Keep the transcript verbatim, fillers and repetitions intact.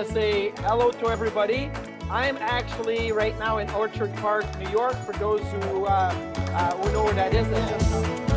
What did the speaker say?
want to say hello to everybody. I'm actually right now in Orchard Park, New York, for those who, uh, uh, who know where that is. That's just